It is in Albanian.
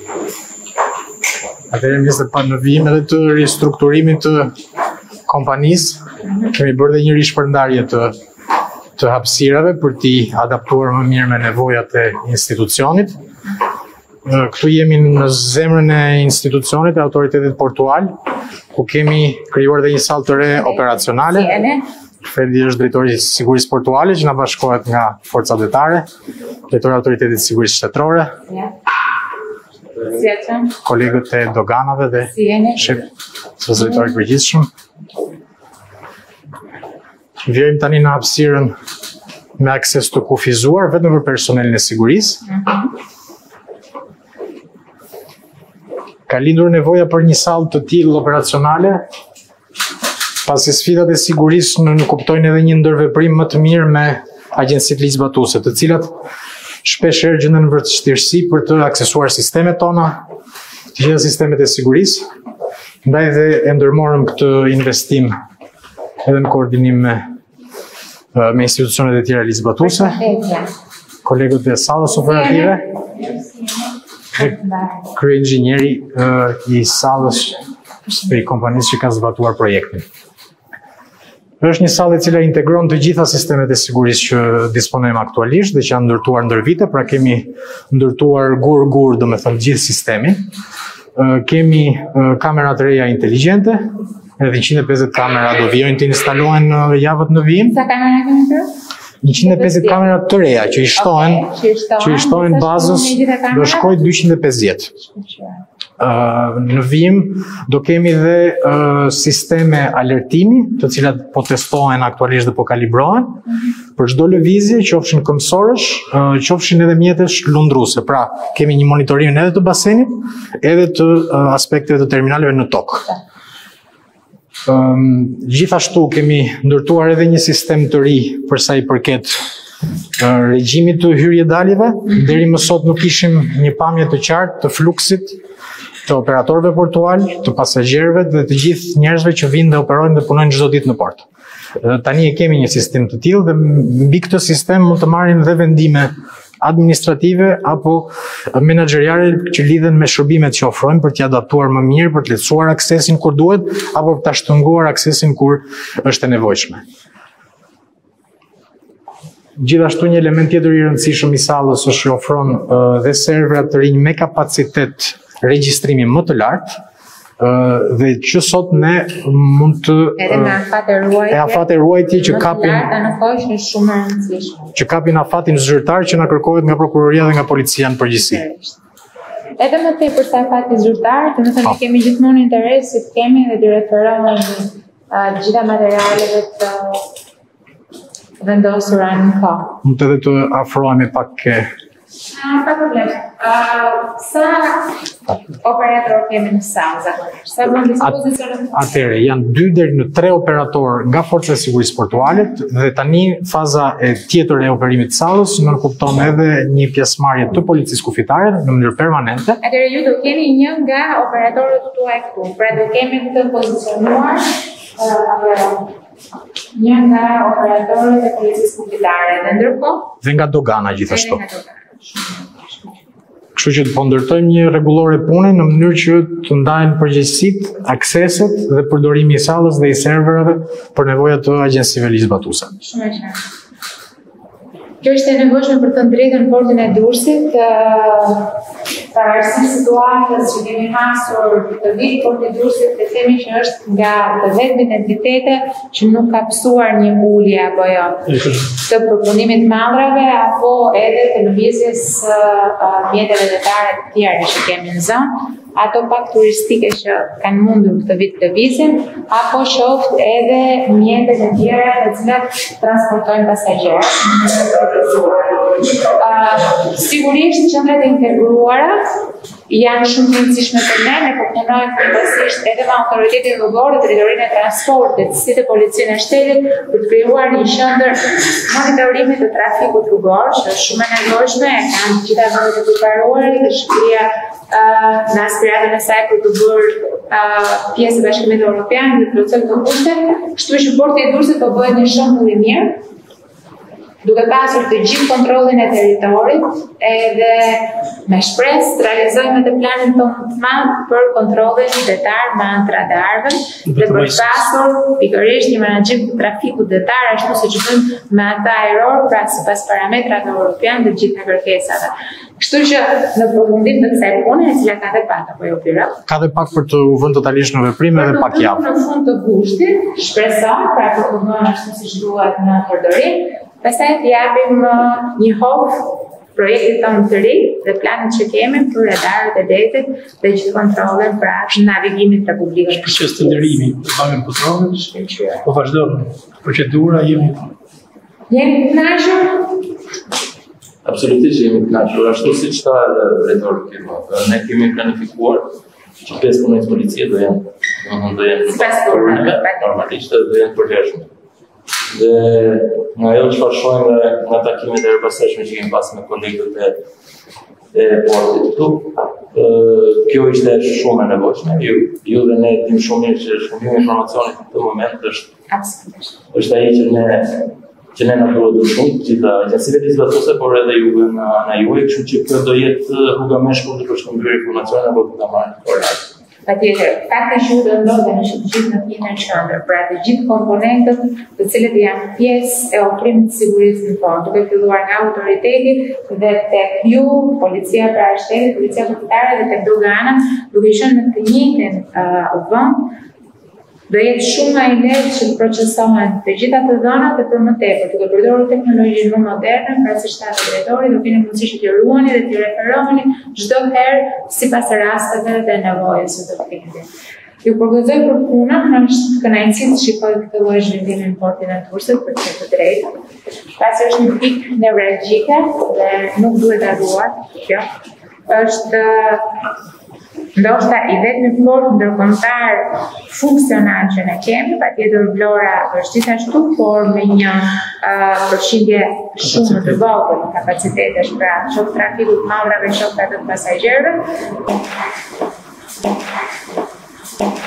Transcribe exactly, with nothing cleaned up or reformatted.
Atëherë mirë se pa në vijim edhe të ristrukturimit të kompanisë, kemi bërë dhe një rishpërndarje të të hapësirave për t'i adaptuar më mirë me nevojat e institucionit. Këtu jemi në zemrën e institucionit e autoritetit portual, ku kemi krijuar dhe një sallë të re operacionale. Fredi është drejtori i sigurisë portuale që na bashkohet nga forcat detare, drejtori i autoritetit sigurisë shtetërore. Kolegët e doganave dhe shef drejtori i përgjithshëm. Vjojmë tani në hapësirën me akses të kufizuar vetëm për personelin e sigurisë. Ka lindur nevoja për një sallë të tillë operacionale, pasi sfidat e sigurisë në kuptojnë edhe një ndërveprim më të mirë me agjencitë ligjzbatuese, të cilat shpeshherë gjenden në vështirësi për të aksesuar sistemet tona, të gjitha sistemet e sigurisë. Ndaj dhe e ndërmorëm këtë investim edhe në koordinim me, me institucionet e tjera ligjzbatuese, kolegët e sallës operative, krye inxhinieri i sallës për i kompanisë që ka zbatuar projektin. Është një sallë e cila integron të gjitha sistemet e sigurisë që disponojmë aktualisht dhe që janë ndërtuar ndër vite, pra kemi ndërtuar gur-gur, domethënë gjithë sistemin. Kemi kamera të reja inteligjente, edhe njëqind e pesëdhjetë kamera do vijojnë të instalohen në javët në vijim. Sa kamera kemi këtu? njëqind e pesëdhjetë kamera të reja që i shtohen, që i shtohen bazës, do shkojë dyqind e pesëdhjetë. Uh, në vijim do kemi dhe uh, sisteme alertimi, të cilat po testohen aktualisht dhe po kalibrohen, mm-hmm. për çdo lëvizje, qofshin këmbësorësh, uh, qofshin edhe mjetesh lundruese. Pra, kemi një monitorim edhe të basenit, edhe të uh, aspekteve të terminaleve në tokë. Um, gjithashtu kemi ndërtuar edhe një sistem të ri për sa i përket uh, regjimit të hyrje-daljeve. Mm-hmm. Deri më sot nuk kishim një pamje të qartë të fluksit të operatorëve portual, të pasagjerëve dhe të gjithë njerëzve që vinë dhe operojnë dhe punojnë çdo ditë në port. Tani e kemi një sistem të tillë dhe mbi këtë sistem mund të marrim dhe vendime administrative apo menaxheriale që lidhen me shërbimet që ofrojmë për t'i adaptuar më mirë, për të lehtësuar aksesin kur duhet apo për ta shtunguar aksesin kur është e nevojshme. Gjithashtu një element tjetër i rëndësishëm i sallës është që ofron uh, dhe servera të rinj me kapacitet regjistrimi më të lartë, uh, dhe që sot ne mund të edhe me afate ruajtje, e afate ruajtje që kapin në shumë e rëndësishme. Që kapin afatin zyrtar që na kërkohet nga prokuroria dhe nga policia në përgjithësi. Edhe më tepër se afati zyrtar, do të thënë ne kemi gjithmonë interes si kemi dhe të referohemi uh, gjitha materialeve të vendosura në kohë. Mund edhe të afrohemi pak ke Pa problem. Uh, sa operator kemi në sallë zakonisht? Sa bën dispozicionet? Atëherë, janë dy deri në tre operator nga Forca e Sigurisë Portuale dhe tani faza e tjetër e operimit të sallës nënkupton edhe një pjesëmarrje të policisë kufitare në mënyrë permanente. Atëherë ju do keni një nga operatorët tuaj këtu. Pra do kemi të pozicionuar uh, një nga operatorët e policisë kufitare dhe ndërkohë dhe nga dogana gjithashtu. Kështu që po ndërtojmë një rregullore pune në mënyrë që të ndahen përgjegjësitë, akseset dhe përdorimi i sallës dhe i serverave për nevojat të agjencive ligjzbatuese. Shumë e qartë. Kjo është e nevojshme për të drejtën në portin e Durrësit, pavarësisht situatës që kemi hasur të vitë porti i Durrësit, të themi që është nga të vetmit entitete që nuk ka pësuar një ulje apo jo të përpunimit maldrave apo edhe të lëvizjes mjeteve detare të tjera që kemi në zonë, ato pak turistike që kanë mundur këtë vit të vizin, apo qoftë edhe mjetet e tjera të cilat transportojnë pasagjerë. Uh, sigurisht qendrat e integruara janë shumë të rëndësishme për ne, ne po punojmë përgjithsisht edhe me autoritetin rrugor dhe drejtorinë e transportit, si të policinë e shtetit, për të krijuar një qendër monitorimi të trafikut rrugor, që është shumë e nevojshme, e kanë gjitha vendet e përparuara dhe Shqipëria Uh, në aspiratën e saj për të bërë uh, pjesë e Bashkimit Evropian dhe plotësoj të kushte, kështu që porti i Durrësit po bëhet një shembull i mirë duke pasur të gjithë kontrollin e territorit, edhe me shpresë të realizojmë të planin tonë të madh për kontrollin qytetar me anë të radarëve dhe për pasur pikërisht një menaxhim të trafikut detar ashtu siç bëjmë me ata ajror, pra sipas parametrave europian të gjitha kërkesave. Kështu që në përfundim të kësaj pune, e cila ka dhe pak apo jo Pira? Ka dhe pak për të u vënë totalisht në veprime dhe pak javë. Në fund të gushtit, shpresoj, pra përfunduar ashtu siç duhet në përdorim, pastaj të japim një hop projektit tonë të ri dhe planet që kemi për radarët e detit dhe gjithë kontrolin pra navigimit republikës. Proces të nderimi të Bankën Petrolës, po vazhdon procedura, jemi Jemi të kënaqur? Absolutisht jemi të kënaqur, ashtu siç tha edhe drejtori firmës. Ne kemi planifikuar që pesë punojës policie do janë, domethënë do janë normalisht do janë përhershme. Dhe nga ajo çfarë shohim nga takimet e përposaçme që kemi pasur me kolegët e e portit këtu, kjo ishte shumë e nevojshme. Ju, ju dhe ne dim shumë mirë që shkëmbimi i informacionit në këtë moment është është ai që ne që ne na duhet shumë, gjitha agjencive legislatuese, por edhe juve në në juve, kështu që kjo do jetë rruga më e shkurtër për shkëmbyer informacione apo ta marrë korrekt. Patjetër, fakti që do ndodhen në të gjithë në një qendër, pra të gjithë komponentët, të cilët janë pjesë e ofrimit të sigurisë në fond, duke filluar nga autoriteti dhe tek ju, policia pra e shtetit, policia kombëtare dhe tek dogana, duke qenë në të njëjtin uh, vend, do jetë shumë më i lehtë që të procesohen të gjitha të dhënat dhe për më tepër, duke përdorur teknologjinë më moderne, pra siç tha drejtori, do keni mundësi që t'i ruani dhe t'i referoheni çdo herë sipas rasteve dhe nevojës së të keni. Ju përgëzoj për punën, është kënaqësi të shikoj këtë lloj zhvillimi në portin e Tursit për të të drejtë. Pasi është një pikë nevralgjike dhe nuk duhet harruar kjo. Është ndoshta i vetmi port ndërkombëtar funksional që ne kemi, patjetër Vlora është gjithashtu, por me një uh, përqindje shumë të vogël kapacitetesh, pra shoh trafikut mavrave, shoh atë pasagjerëve.